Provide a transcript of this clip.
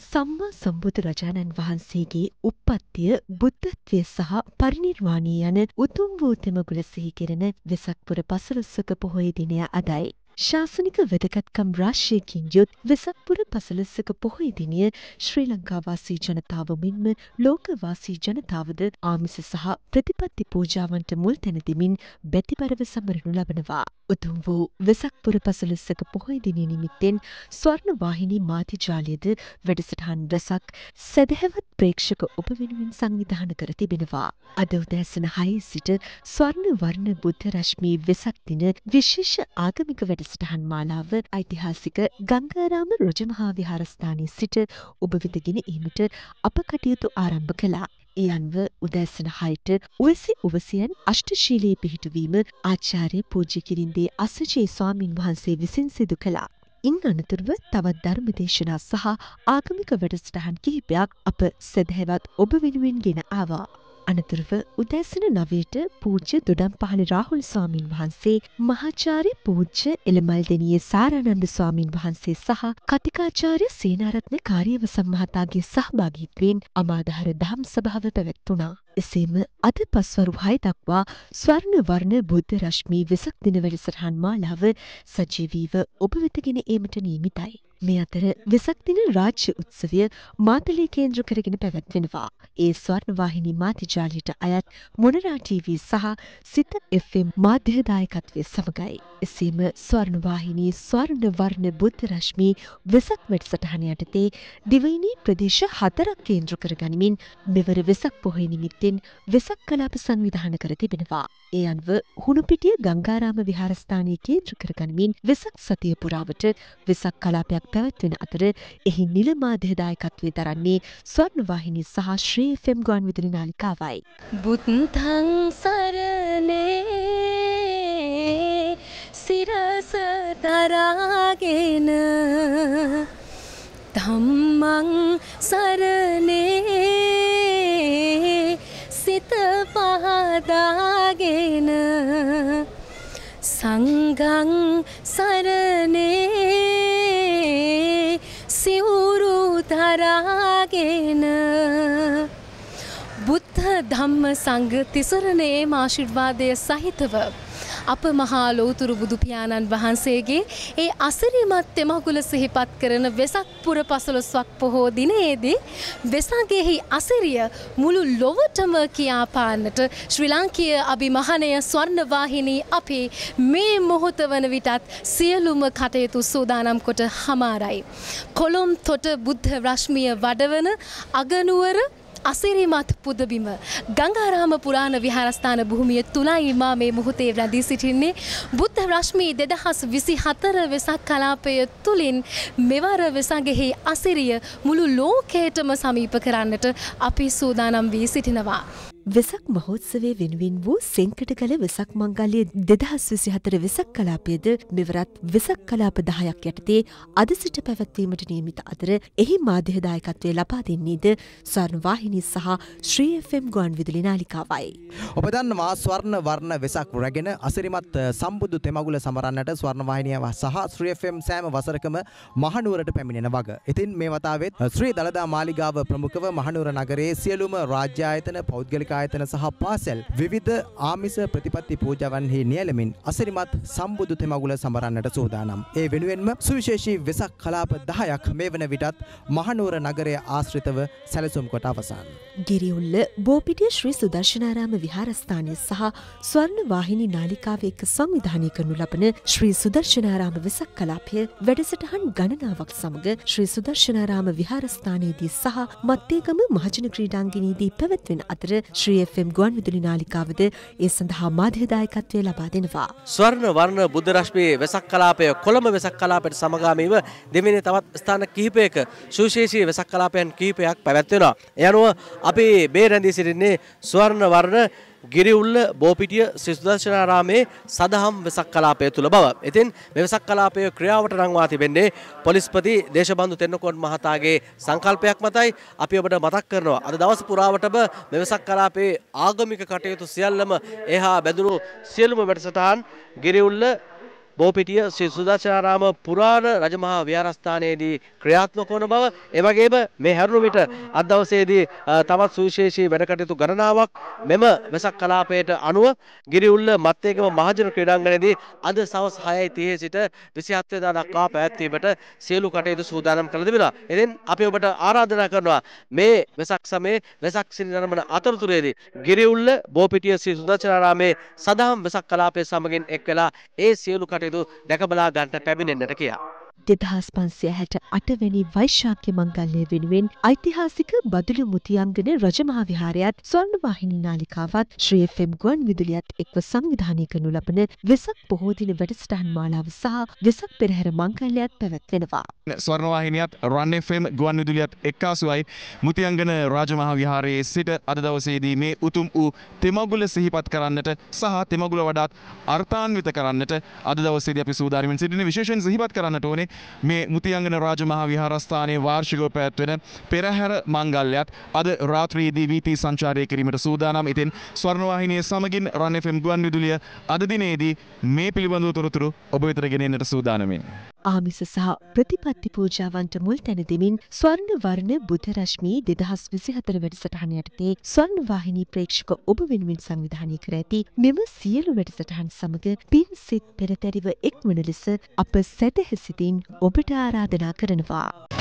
සම්මා සම්බුදු රජාණන් වහන්සේගේ උප්පත්තිය බුද්ධත්වය සහ පරිනිර්වාණය යන උතුම් වූ තෙමගුල සිහි කෙරෙන වෙසක් පුර 15 පොහොය දිනය අදයි. ශාසනික වැදගත්කම් රාශියකින් යුත් වෙසක් පුර 15 පොහොය දිනය ශ්‍රී ලංකාවාසී ජනතාව මෙන්ම ලෝකවාසී ජනතාවද ආමිස සහ ප්‍රතිපත්ති පූජාවන්ට මුල් තැන දෙමින් බැතිබරව සමරනු ලබනවා. උතුම් වූ වෙසක් පුර 15 පොහොය දිනය නිමිත්තෙන් ස්වර්ණ වාහිනී මාධ්‍ය ජාලයද වැඩසටහන් රැසක් සැදැහැවත් ප්‍රේක්ෂක ඔබ වෙනුවෙන් සංවිධානය කර තිබෙනවා. අද උදෑසන 6 සිට ස්වර්ණ වර්ණ බුද්ධ රශ්මී වෙසක් දින විශේෂ ආගමික වැඩසටහන් මාලාව ඓතිහාසික ගංගාරාම රොජමහා විහාරස්ථානයේ සිට ඔබ වෙත ගෙන ඒමට අප කටයුතු ආරම්භ කළා. ඒ අනුව උදෑසන 6ට උවසි උවසියන් අෂ්ටශීලයේ පිහිටුවීම ආචාර්ය පූජ්‍ය කිරින්දේ අසජේ ස්වාමින් වහන්සේ විසින් සිදු කළා. ඉන් අනතුරුව තවත් ධර්ම දේශනා සහ ආගමික වැඩසටහන් කිහිපයක් අප සදහැවත් ඔබ වෙනුවෙන් ගෙන ආවා. අනතුරුව උදෑසන 9ට පූජ්‍ය දොඩම්පහළ රාහුල් ස්වාමින් වහන්සේ, මහාචාර්ය පූජ්‍ය එළමල්දෙණියේ සාරානන්ද ස්වාමින් වහන්සේ සහ කතිකාචාර්ය සේනාරත්න කාර්යවසම් මහතාගේ සහභාගීත්වයෙන් අමාදහර දහම් සභාව පැවැත්වුණා. එසේම අද පස්වරු 6 දක්වා ස්වර්ණ වර්ණ බුද්ධ රශ්මී වෙසක් දින වැඩසටහන් මාලාව සජීවීව ඔබ වෙත ගෙන ඒමට නියමිතයි. මේ අතර වෙසක් දින රාජ්‍ය උත්සවය මාතලේ කේන්ද්‍ර කරගෙන පැවැත්වෙනවා. ඒ ස්වර්ණ වාහිනී මාධ්‍ය ජාලයට අයත් මොනරා ටීවී සහ සිත FM මාධ්‍ය දායකත්වය සමගයි. එසේම ස්වර්ණ වාහිනී ස්වර්ණ වර්ණ බුද්ධ රශ්මී වෙසක් වැඩසටහන යටතේ දිවයිනේ ප්‍රදේශ 4ක් කේන්ද්‍ර කර ගනිමින් මෙවර වෙසක් පොහොය නිමිත්තෙන් වෙසක් කලාප සංවිධානය කර තිබෙනවා. ඒ අනුව හුණුපිටිය ගංගාරාම විහාරස්ථානයේ කේන්ද්‍ර කර ගනිමින් වෙසක් සතිය පුරාවට වෙසක් කලාපයක් පැවැත්වෙන අතර එහි නිල මාධ්‍ය දායකත්වයේ දරන්නේ ස්වර්ණ වාහිනී සහ ශ්‍රී FM ගුවන්විදුලි නාලිකාවයි. බුද්ධං සරණේ සිරස දරාගෙන ධම්මං සරණේ සිත පහදාගෙන සංඝං සරණේ සිවුරු දරාගෙන බුද්ධ ධම්ම සංඝ තිසරණේ ආශිර්වාදය සහිතව අප මහා ලෝතුරු බුදු පියාණන් වහන්සේගේ ඒ අසිරිමත් තෙමගුල සිහිපත් කරන වෙසක් පුර 15ක් පොහෝ දිනයේදී වෙසක්ෙහි අසිරිය මුළු ලොවටම කියා පාන්නට ශ්‍රී ලාංකීය අභිමහනය ස්වර්ණ වාහිනී අපේ මේ මොහොත වන විටත් සියලුම කටයුතු සූදානම් කොට හමාරයි. කොළොම් තොට බුද්ධ රශ්මිය වඩවන අගනුවර අසිරිමත් පුදබිම ගංගාරාම පුරාණ විහාරස්ථාන භූමිය තුලයි මා මේ මොහොතේ රැඳී සිටින්නේ. බුද්ධ රශ්මී 2024 වෙසක් කලාපය තුලින් මෙවර වෙසගෙහි අසිරිය මුළු ලෝකයටම සමීප කරන්නට අපි සූදානම් වී සිටිනවා. වෙසක් මහෝත්සවයේ වෙනුවෙන් වූ සෙන්කටගල වෙසක් මංගල්‍ය 2024 වෙසක් කලාපයේද මෙවරත් වෙසක් කලාප 10ක් යටතේ අද සිට පැවැත්වීමට නියමිත අතර එහි මාධ්‍ය දායකත්වය ලබා දෙන්නේද ස්වර්ණ වාහිනී සහ ශ්‍රී FM ගුවන්විදුලි නාලිකාවයි. ඔබ දන්නවා ස්වර්ණ වර්ණ වෙසක් රැගෙන අසිරිමත් සම්බුදු තෙමගුල සමරන්නට ස්වර්ණ වාහිනිය සහ ශ්‍රී FM සෑම වසරකම මහනුවරට පැමිණෙන වග. ඉතින් මේ වතාවෙත් ශ්‍රී දළදා මාලිගාව ප්‍රමුඛව මහනුවර නගරයේ සියලුම රාජ්‍ය ආයතන පෞද්ගලික ආයතන සහ පාසල් විවිධ ආමිස ප්‍රතිපත්ති පූජාවන්හි නියැලෙමින් අසිරිමත් සම්බුදු තෙමගුල සමරන්නට සූදානම්. ඒ වෙනුවෙන්ම සුවිශේෂී වෙසක් කලාප 10ක් මේ වන විටත් මහනුවර නගරය ආශ්‍රිතව සැලසුම් කොට අවසන්. ගිරිඋල්ල බෝපිටිය ශ්‍රී සුදර්ශනාරාම විහාරස්ථානය සහ ස්වර්ණ වාහිනී නාලිකාව එක්ක සංවිධානය කරනු ලබන ශ්‍රී සුදර්ශනාරාම වෙසක් කලාපය වැඩසටහන් ගණනාවක් සමග ශ්‍රී සුදර්ශනාරාම විහාරස්ථානයේදී සහ මත්තේගම මහජන ක්‍රීඩාංගණයේදී පැවැත්වෙන අතර ශ්‍රී FM ගුවන්විදුලි නාලිකාවද ඒ සඳහා මාධ්‍ය දායකත්වය ලබා දෙනවා. ස්වර්ණ වර්ණ බුද්ධ රශ්මී වෙසක් කලාපය කොළඹ වෙසක් කලාපයට සමගාමීව දෙවෙනි තවත් ස්ථාන කිහිපයක සුවිශේෂී වෙසක් කලාපයන් කිහිපයක් පැවැත්වෙනවා. ඒ අනුව අපි මේ රැඳී සිටින්නේ ස්වර්ණ වර්ණ ගිරිඋල්ල බෝපිටිය ශ්‍රී සුදර්ශනාරාමේ සදහම් වෙසක් කලාපය තුල බව. ඉතින් මේ වෙසක් කලාපය ක්‍රියාවට රංවා තිබෙන්නේ පොලිස්පති දේශබන්දු තෙන්නකෝන් මහතාගේ සංකල්පයක් මතයි. අපි ඔබට මතක් කරනවා අද දවස් පුරාවටම මේ වෙසක් කලාපයේ ආගමික කටයුතු සියල්ලම එහා බැඳුණු සියලුම වැඩසටහන් ගිරිඋල්ල බෝපිටිය ශ්‍රී සුදර්ශනාරාම පුරාණ රජමහා විහාරස්ථානයේදී ක්‍රියාත්මක වන බව එවැගේම මේ හැරුණු විට අද දවසේදී තවත් සුවිශේෂී වැඩ කටයුතු ගණනාවක් මෙම වෙසක් කලාපයට අනුව ගිරිඋල්ල මත්තේගම මහජන ක්‍රීඩාංගණයේදී අද සවස් 6:30 සිට 27 වෙනිදා දක්වා පැවැත්වීමට සියලු කටයුතු සූදානම් කළ තිබෙනවා. ඉතින් අපි ඔබට ආරාධනා කරනවා මේ වෙසක් සමයේ වෙසක් සිරි නරඹන අතරතුරේදී ගිරිඋල්ල බෝපිටිය ශ්‍රී සුදර්ශනාරාමේ සදහම් වෙසක් කලාපයේ සමගින් එක් වෙලා ඒ සියලු කටයුතු දැක බලා ගන්නට පැමිණෙන්නට කියා. 2568 වැනි වෛශාඛ්‍ය මංගල්‍ය වෙනුවෙන් ඓතිහාසික බදුළු මුතියංගන රජමහා විහාරයත් ස්වර්ණවාහිනී නාලිකාවත් ශ්‍රී FM ගුවන් විදුලියත් එක්ව සංවිධානය කරනු ලබන වෙසක් පොහෝ දින වැඩසටහන් මාලාව සහ වෙසක් පෙරහැර මංගල්‍යයත් පැවැත්වෙනවා. ස්වර්ණවාහිනියත් රන් FM ගුවන් විදුලියත් එක්කාසුවයි මුතියංගන රාජමහා විහාරයේ සිට අද දවසේදී මේ උතුම් වූ තෙමගුල සිහිපත් කරන්නට සහ තෙමගුල වඩාත් අර්ථාන්විත කරන්නට අද දවසේදී අපි සූදානම්ව සිටින විශේෂයෙන් සිහිපත් කරන්නට ඕනේ මේ මුතියංගන රාජමහා විහාරස්ථානයේ වාර්ෂිකව පැවැත්වෙන පෙරහැර මංගල්‍යයත් අද රාත්‍රියේදී වීථි සංචාරය කිරීමට සූදානම්. ඉතින් ස්වර්ණවාහිනිය සමගින් රන් FM ගුවන් විදුලිය අද දිනේදී මේ පිළිබඳව තොරතුරු ඔබ වෙතට ගෙනෙන්නට සූදානම්ින්. ආමිස සහ ප්‍රතිපත්ති පූජාවන්ට මුල් තැන දෙමින් ස්වර්ණ වර්ණ බුද්ධ රශ්මි 2024 වැඩසටහන යටතේ ස්වර්ණවාහිනී ප්‍රේක්ෂක ඔබ වෙනුවෙන් සංවිධානය කර ඇති මෙම සියලු වැඩසටහන් සමග පින්සිට පෙරතැරිව එක්වන ලෙස අප සැදැහැ සිතින් ඔබට ආරාධනා කරනවා.